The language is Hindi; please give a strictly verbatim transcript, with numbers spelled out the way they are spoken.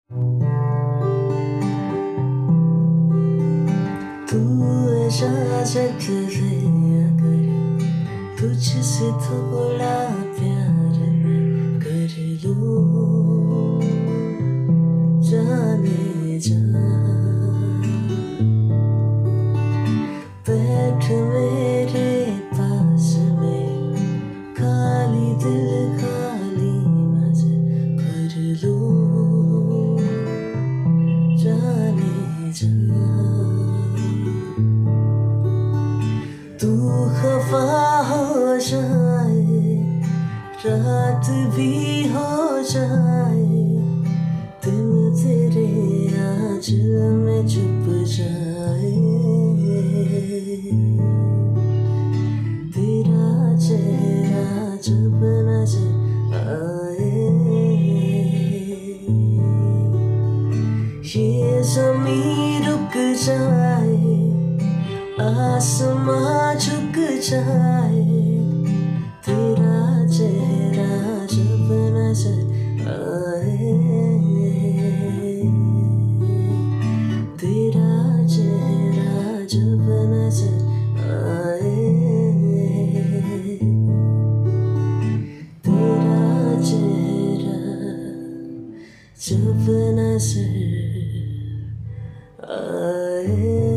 तू ऐसा जग लिया कर, तुझसे थोड़ा प्यार मैं कर लूं, जाने जा। बैठ मेरे पास में, खाली दिल खाली नजर भर लूं, जाने जा। तू खफा हो जाए, रात भी हो जाए, दिन तेरे आंचल में छुप जाए, तेरा चेहरा जब नजर आए, ये ज़मीं रुक जाए, आसमां झुक जाए, तेरा चेहरा जब नजर आए, तेरा चेहरा जब नजर आए, तेरा चेहरा जब नजर आए।